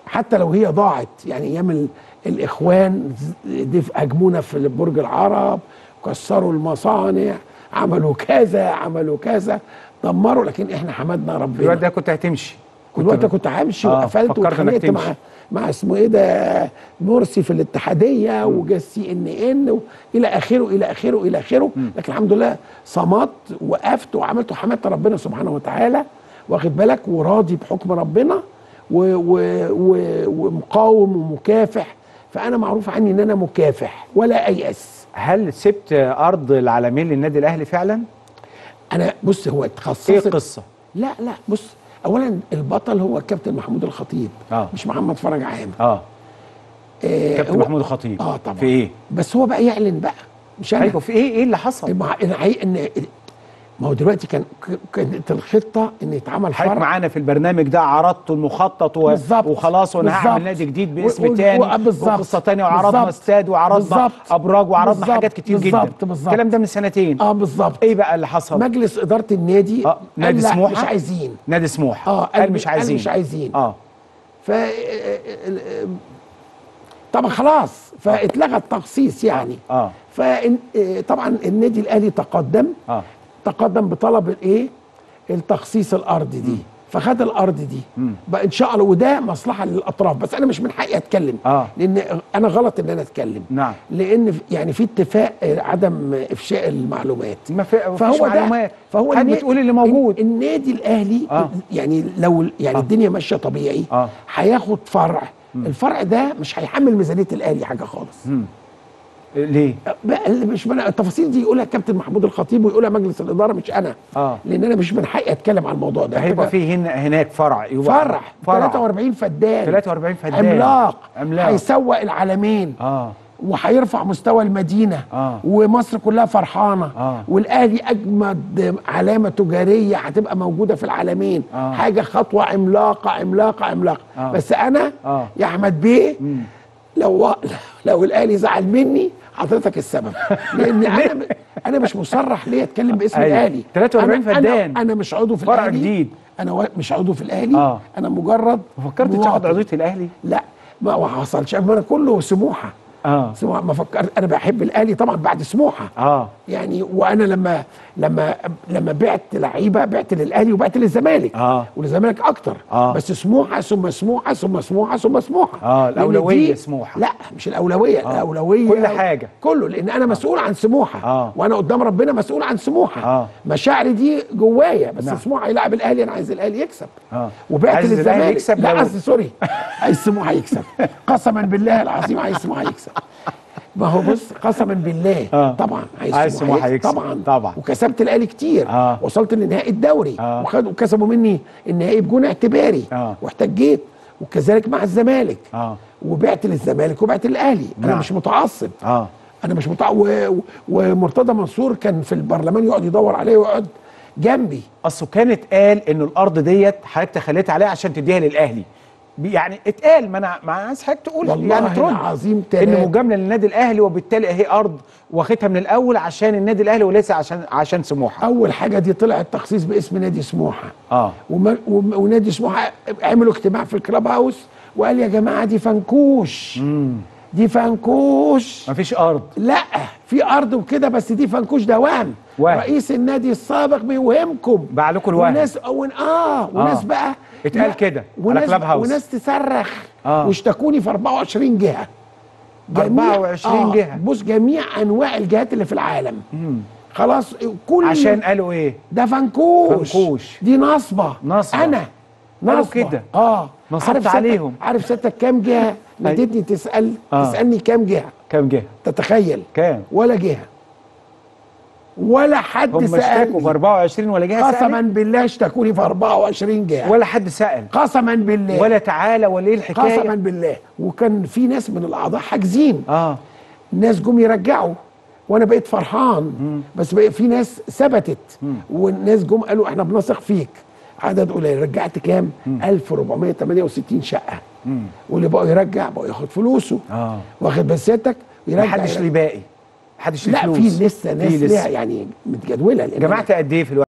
حتى لو هي ضاعت، يعني ايام الاخوان دي هاجمونا في برج العرب، كسروا المصانع، عملوا كذا عملوا كذا، دمروا، لكن احنا حمدنا ربنا. الوقت ده كنت هتمشي؟ الوقت ده كنت همشي وقفلت واتخانقت مع اسمه ايه ده مرسي في الاتحاديه وجا CNN الى اخره الى اخره الى اخره. لكن الحمد لله صمت، وقفت وعملت وحمدت ربنا سبحانه وتعالى، واخد بالك، وراضي بحكم ربنا ومقاوم ومكافح. فانا معروف عني ان انا مكافح ولا ايأس. هل سبت ارض العالمين للنادي الاهلي فعلا؟ انا بص، هو اتخصصت. ايه القصه؟ لا بص، اولا البطل هو الكابتن محمود الخطيب، مش محمد فرج عام. كابتن محمود الخطيب. طبعا. في ايه؟ بس هو بقى يعلن بقى، مش انا. ايوه، في ايه اللي حصل؟ ما هو دلوقتي كانت الخطه ان يتعمل فرع. حضرتك معانا في البرنامج ده عرضت المخطط وخلاص، وانا هعمل نادي جديد باسم تاني وقصه تانيه، وعرضنا استاد وعرضنا ابراج وعرضنا حاجات كتير جدا. الكلام ده من سنتين. بالظبط. ايه بقى اللي حصل؟ مجلس اداره النادي نادي سموحه مش عايزين. نادي سموحه قال مش عايزين. ف طبعا خلاص، فاتلغى التخصيص يعني. فطبعا النادي الاهلي تقدم بطلب الايه؟ التخصيص الارض دي. فخد الارض دي بقى ان شاء الله، وده مصلحه للاطراف، بس انا مش من حقي اتكلم. لان انا غلط ان انا اتكلم. نعم. لان يعني في اتفاق عدم افشاء المعلومات. فهو معلومات، فهو بتقول اللي موجود. النادي الاهلي يعني لو يعني الدنيا ماشيه طبيعي هياخد فرع. الفرع ده مش هيحمل ميزانيه الاهلي حاجه خالص. ليه؟ مش من التفاصيل دي يقولها كابتن محمود الخطيب ويقولها مجلس الاداره، مش انا. لان انا مش من حقي اتكلم عن الموضوع ده. هيبقى في هناك فرع 43 فدان 43 فدان عملاق هيسوق العالمين. وهيرفع مستوى المدينه. ومصر كلها فرحانه. والاهلي اجمد علامه تجاريه هتبقى موجوده في العالمين. حاجه خطوه عملاقه عملاقه عملاقه. بس انا يا احمد بيه، لو الاهلي زعل مني حضرتك السبب. لان انا مش مصرح ليه اتكلم باسم الاهلي. 43 فدان. انا مش عضو في فرع الاهلي. جديد. انا مش عضو في الاهلي. انا مجرد. ما فكرتش تاخد عضويه الاهلي؟ لا، ما حصلش. انا كله سموحه. سموحه ما فكرت. انا بحب الاهلي طبعا بعد سموحه. يعني وانا لما بعت لعيبه بعت للاهلي وبعت للزمالك. وللزمالك اكتر. بس سموحه ثم سموحه ثم سموحه ثم سموحه. الاولويه سموحه. لا مش الاولويه. الاولويه كل حاجه كله، لان انا مسؤول عن سموحه. وانا قدام ربنا مسؤول عن سموحه. مشاعري دي جوايا. بس سموحه يلعب الاهلي، انا عايز الاهلي يكسب. وبعت للزمالك. لا قصدي سوري، عايز سموحه يكسب. قسما بالله العظيم عايز سموحه يكسب. ما هو بص، قسما بالله طبعا عايز سموحه يكسب. طبعا. وكسبت الاهلي كتير. وصلت لنهائي الدوري. وكسبوا مني النهائي بجون اعتباري. واحتجيت، وكذلك مع الزمالك. وبعت للزمالك وبعت للاهلي. انا مش متعصب. انا مش ومرتضى منصور كان في البرلمان يقعد يدور عليه ويقعد جنبي. اصله كانت قال ان الارض ديت حضرتك تخليت عليها عشان تديها للاهلي. يعني اتقال، ما انا عايز حضرتك تقول يعني ترد العظيم ان مجامله للنادي الاهلي، وبالتالي اهي ارض واخدها من الاول عشان النادي الاهلي وليس عشان سموحه. اول حاجه دي طلع التخصيص باسم نادي سموحه. ونادي سموحه عملوا اجتماع في الكلاب هاوس وقال يا جماعه دي فنكوش. دي فنكوش، مفيش ارض. لا في ارض وكده، بس دي فنكوش ده وهم. رئيس النادي السابق بيوهمكم، باع لكم الوهم. وناس بقى اتقال كده على كلاب هاوس، وناس تصرخ واشتكوني في 24 جهه. 24 جهه. بص، جميع انواع الجهات اللي في العالم. خلاص عشان قالوا ايه؟ ده فنكوش. دي نصبه. انا قالوا كده. نصبت عليهم. عارف سيادتك كام جهه نادتني تسالني كام جهه؟ كام جهه؟ تتخيل؟ كام؟ ولا جهه، ولا حد سألني. هم اشتكوا في 24 ولا جهه؟ قسما بالله اشتكوني في 24 جهه. ولا حد سأل؟ قسما بالله. ولا تعالى ولا ايه الحكايه؟ قسما بالله. وكان في ناس من الاعضاء حاجزين. ناس جم يرجعوا وانا بقيت فرحان. بس بقى في ناس ثبتت. والناس جم قالوا احنا بنثق فيك. عدد قليل. رجعت كام؟ 1468 شقه. واللي بقى يرجع بقى ياخد فلوسه. واخد بس سيادتك يرجع. محدش ليه باقي؟ محدش ليه فلوس؟ لا، في لسه ناس ليها يعني متجدوله. جمعت قد ايه في الوقت؟